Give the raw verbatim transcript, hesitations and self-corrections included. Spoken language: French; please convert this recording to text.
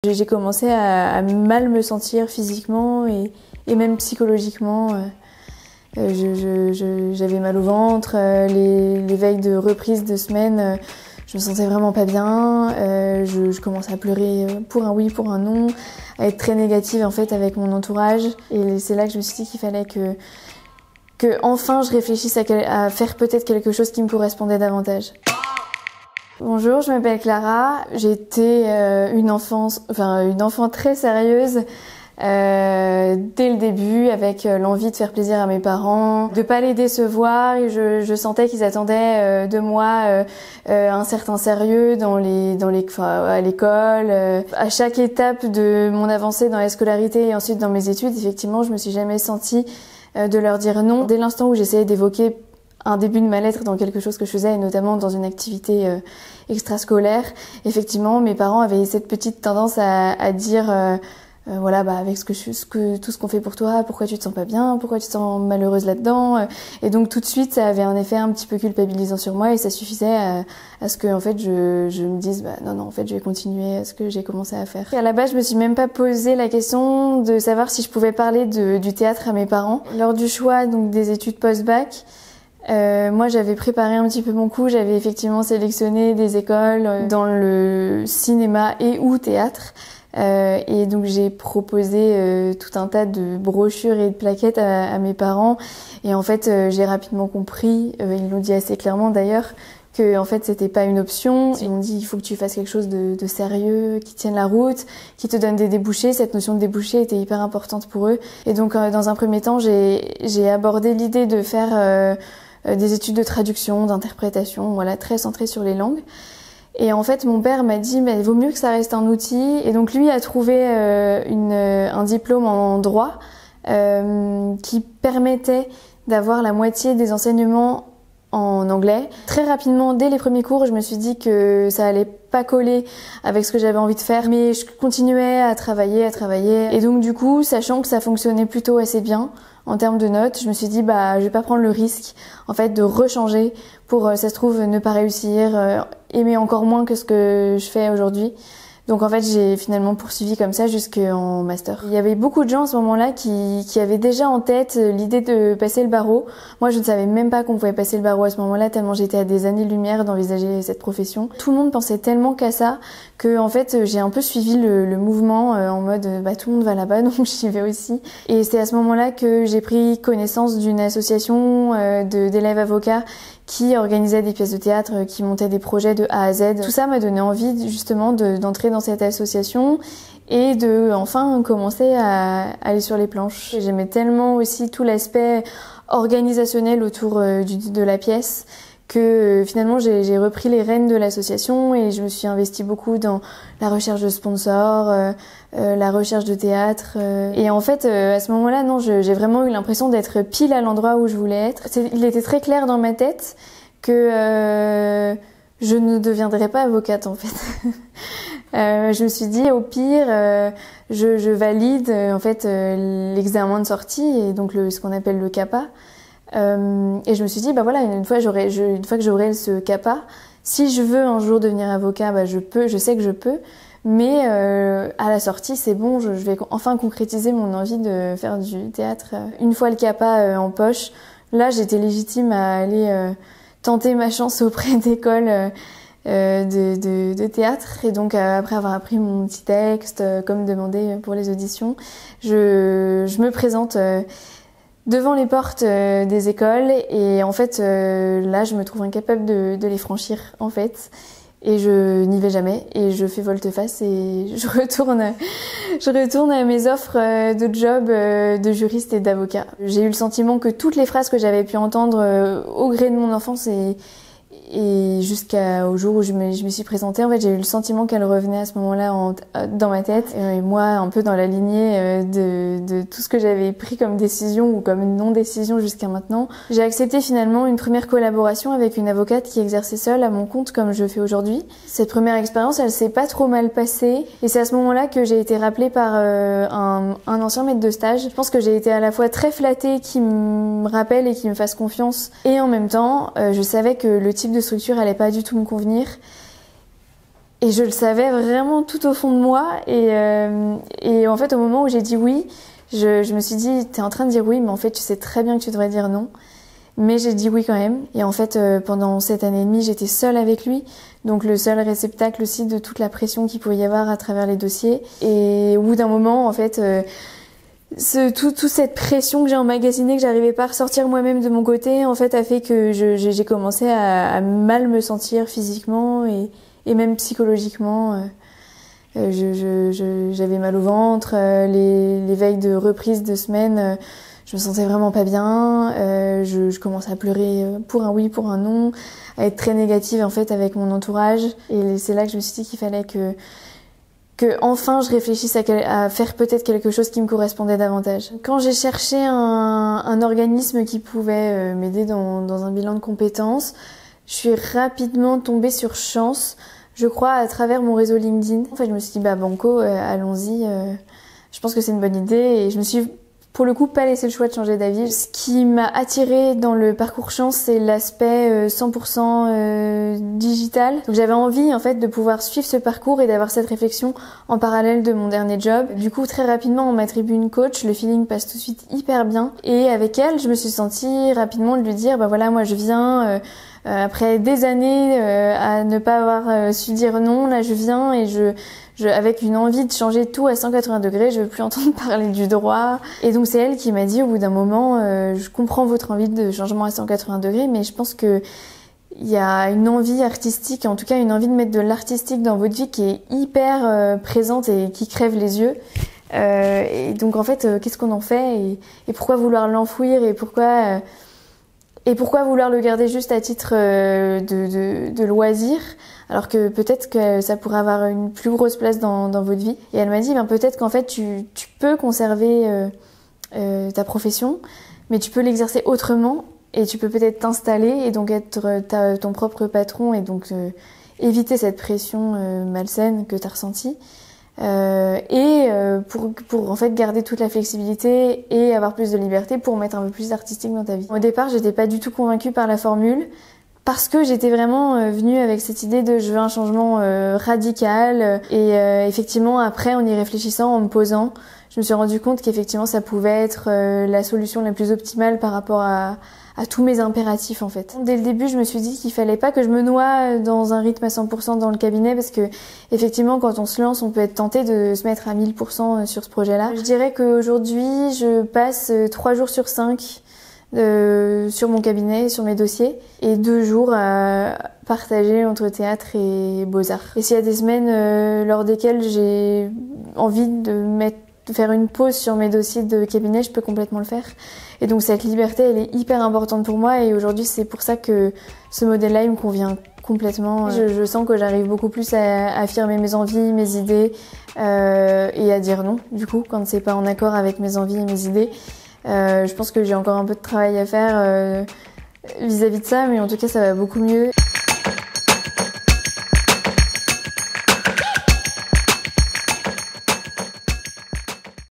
J'ai commencé à, à mal me sentir physiquement et, et même psychologiquement. Euh, je, je, je, j'avais mal au ventre, euh, les, les veilles de reprise de semaine, euh, je me sentais vraiment pas bien. Euh, je, je commençais à pleurer pour un oui, pour un non, à être très négative en fait avec mon entourage. Et c'est là que je me suis dit qu'il fallait que, que enfin je réfléchisse à, à faire peut-être quelque chose qui me correspondait davantage. Bonjour, je m'appelle Clara. J'ai été euh, une enfance, enfin une enfant très sérieuse. Euh, dès le début, avec euh, l'envie de faire plaisir à mes parents, de pas les décevoir. Et je, je sentais qu'ils attendaient euh, de moi euh, euh, un certain sérieux dans les, dans les, enfin, à l'école. Euh, à chaque étape de mon avancée dans la scolarité et ensuite dans mes études, effectivement, je me suis jamais sentie euh, de leur dire non. Dès l'instant où j'essayais d'évoquer un début de mal-être dans quelque chose que je faisais, et notamment dans une activité euh, extrascolaire, effectivement, mes parents avaient cette petite tendance à, à dire euh, Euh, voilà, bah avec ce que je, ce que tout ce qu'on fait pour toi, pourquoi tu te sens pas bien, pourquoi tu te sens malheureuse là-dedans. Et donc tout de suite, ça avait un effet un petit peu culpabilisant sur moi et ça suffisait à, à ce que en fait je, je me dise bah non non en fait je vais continuer à ce que j'ai commencé à faire. Et à la base, je me suis même pas posé la question de savoir si je pouvais parler de, du théâtre à mes parents lors du choix donc des études post-bac. Euh, moi, j'avais préparé un petit peu mon coup. J'avais effectivement sélectionné des écoles dans le cinéma et ou théâtre. Euh, et donc j'ai proposé euh, tout un tas de brochures et de plaquettes à, à mes parents et en fait euh, j'ai rapidement compris, euh, ils l'ont dit assez clairement d'ailleurs, que en fait c'était pas une option. Ils m'ont dit il faut que tu fasses quelque chose de, de sérieux, qui tienne la route, qui te donne des débouchés. Cette notion de débouchés était hyper importante pour eux et donc euh, dans un premier temps j'ai j'ai abordé l'idée de faire euh, des études de traduction, d'interprétation, voilà, très centrées sur les langues. Et en fait, mon père m'a dit, mais il vaut mieux que ça reste un outil. Et donc, lui a trouvé euh, une, un diplôme en droit euh, qui permettait d'avoir la moitié des enseignements en anglais. Très rapidement, dès les premiers cours, je me suis dit que ça allait pas coller avec ce que j'avais envie de faire, mais je continuais à travailler, à travailler. Et donc, du coup, sachant que ça fonctionnait plutôt assez bien en termes de notes, je me suis dit, bah, je vais pas prendre le risque, en fait, de rechanger pour, euh, ça se trouve, ne pas réussir, euh, aimer encore moins que ce que je fais aujourd'hui. Donc en fait, j'ai finalement poursuivi comme ça jusqu'en master. Il y avait beaucoup de gens à ce moment-là qui, qui avaient déjà en tête l'idée de passer le barreau. Moi, je ne savais même pas qu'on pouvait passer le barreau à ce moment-là, tellement j'étais à des années-lumière d'envisager cette profession. Tout le monde pensait tellement qu'à ça que en fait, j'ai un peu suivi le, le mouvement euh, en mode bah tout le monde va là-bas, donc j'y vais aussi. Et c'est à ce moment-là que j'ai pris connaissance d'une association euh, de, d'élèves avocats qui organisait des pièces de théâtre, qui montait des projets de A à Z. Tout ça m'a donné envie justement de, d'entrer dans cette association et de enfin commencer à aller sur les planches. J'aimais tellement aussi tout l'aspect organisationnel autour euh, du, de la pièce que euh, finalement j'ai, j'ai repris les rênes de l'association et je me suis investie beaucoup dans la recherche de sponsors, euh, euh, la recherche de théâtre. Euh, et en fait, euh, à ce moment-là, non, je, j'ai vraiment eu l'impression d'être pile à l'endroit où je voulais être. C'est, il était très clair dans ma tête que euh, je ne deviendrais pas avocate en fait. euh, je me suis dit au pire, euh, je, je valide euh, en fait euh, l'examen de sortie et donc le, ce qu'on appelle le CAPA. Euh, et je me suis dit bah voilà une fois j'aurai, je, une fois que j'aurai ce CAPA, si je veux un jour devenir avocat, bah je peux, je sais que je peux. Mais euh, à la sortie, c'est bon, je, je vais enfin concrétiser mon envie de faire du théâtre. Une fois le CAPA euh, en poche, là j'étais légitime à aller euh, tenter ma chance auprès d'écoles euh, de, de, de théâtre. Et donc euh, après avoir appris mon petit texte, euh, comme demandé pour les auditions, je, je me présente euh, devant les portes euh, des écoles et en fait euh, là je me trouve incapable de, de les franchir en fait. Et je n'y vais jamais et je fais volte-face et je retourne, je retourne à mes offres de job de juriste et d'avocat. J'ai eu le sentiment que toutes les phrases que j'avais pu entendre au gré de mon enfance et, et jusqu'au jour où je me, je me suis présentée, en fait, j'ai eu le sentiment qu'elle revenait à ce moment-là en, dans ma tête. Et moi, un peu dans la lignée de, de tout ce que j'avais pris comme décision ou comme non-décision jusqu'à maintenant, j'ai accepté finalement une première collaboration avec une avocate qui exerçait seule à mon compte comme je fais aujourd'hui. Cette première expérience, elle s'est pas trop mal passée. Et c'est à ce moment-là que j'ai été rappelée par euh, un, un ancien maître de stage. Je pense que j'ai été à la fois très flattée qu'il me rappelle et qu'il me fasse confiance. Et en même temps, euh, je savais que le type de structure allait pas du tout me convenir. Et je le savais vraiment tout au fond de moi. Et, euh, et en fait, au moment où j'ai dit oui, je, je me suis dit, t'es en train de dire oui, mais en fait, tu sais très bien que tu devrais dire non. Mais j'ai dit oui quand même. Et en fait, euh, pendant cette année et demie, j'étais seule avec lui. Donc le seul réceptacle aussi de toute la pression qu'il pouvait y avoir à travers les dossiers. Et au bout d'un moment, en fait, euh, ce, tout, toute cette pression que j'ai emmagasinée, que j'arrivais pas à ressortir moi-même de mon côté, en fait, a fait que je, j'ai, j'ai commencé à, à mal me sentir physiquement et, et même psychologiquement. Euh, je, je, je, j'avais mal au ventre. Euh, les, les veilles de reprise de semaine, euh, je me sentais vraiment pas bien. Euh, je, je commençais à pleurer pour un oui, pour un non, à être très négative en fait avec mon entourage. Et c'est là que je me suis dit qu'il fallait que que enfin je réfléchisse à, quel, à faire peut-être quelque chose qui me correspondait davantage. Quand j'ai cherché un, un organisme qui pouvait euh, m'aider dans, dans un bilan de compétences, je suis rapidement tombée sur Chance, je crois, à travers mon réseau LinkedIn. En fait, je me suis dit, bah banco, euh, allons-y, euh, je pense que c'est une bonne idée. Et je me suis pour le coup pas laissé le choix de changer d'avis. Ce qui m'a attirée dans le parcours Chance, c'est l'aspect cent pour cent euh, digital. Donc j'avais envie en fait de pouvoir suivre ce parcours et d'avoir cette réflexion en parallèle de mon dernier job. Du coup très rapidement on m'attribue une coach, le feeling passe tout de suite hyper bien. Et avec elle je me suis sentie rapidement de lui dire bah voilà moi je viens euh, euh, après des années euh, à ne pas avoir euh, su dire non, là je viens et je Je, avec une envie de changer tout à cent quatre-vingts degrés, je veux plus entendre parler du droit. Et donc c'est elle qui m'a dit au bout d'un moment, euh, je comprends votre envie de changement à cent quatre-vingts degrés, mais je pense que il y a une envie artistique, en tout cas une envie de mettre de l'artistique dans votre vie qui est hyper euh, présente et qui crève les yeux. Euh, et donc en fait, euh, qu'est-ce qu'on en fait et, et pourquoi vouloir l'enfouir et pourquoi euh, et pourquoi vouloir le garder juste à titre euh, de, de, de loisir alors que peut-être que ça pourrait avoir une plus grosse place dans, dans votre vie. Et elle m'a dit, ben peut-être qu'en fait tu, tu peux conserver euh, euh, ta profession, mais tu peux l'exercer autrement et tu peux peut-être t'installer et donc être ta, ton propre patron et donc euh, éviter cette pression euh, malsaine que tu as ressentie. Euh, et euh, pour, pour en fait garder toute la flexibilité et avoir plus de liberté pour mettre un peu plus d'artistique dans ta vie. Au départ, j'étais pas du tout convaincue par la formule parce que j'étais vraiment euh, venue avec cette idée de je veux un changement euh, radical et euh, effectivement après en y réfléchissant, en me posant, je me suis rendu compte qu'effectivement ça pouvait être euh, la solution la plus optimale par rapport à à tous mes impératifs en fait. Dès le début, je me suis dit qu'il fallait pas que je me noie dans un rythme à cent pour cent dans le cabinet parce que effectivement quand on se lance, on peut être tenté de se mettre à mille pour cent sur ce projet-là. Je dirais qu'aujourd'hui, je passe trois jours sur cinq euh, sur mon cabinet, sur mes dossiers et deux jours à partager entre théâtre et beaux-arts. Et s'il y a des semaines euh, lors desquelles j'ai envie de mettre de faire une pause sur mes dossiers de cabinet, je peux complètement le faire. Et donc cette liberté, elle est hyper importante pour moi et aujourd'hui c'est pour ça que ce modèle-là, il me convient complètement. Je, je sens que j'arrive beaucoup plus à, à affirmer mes envies, mes idées euh, et à dire non, du coup, quand c'est pas en accord avec mes envies et mes idées. Euh, je pense que j'ai encore un peu de travail à faire euh, vis-à-vis de ça, mais en tout cas ça va beaucoup mieux.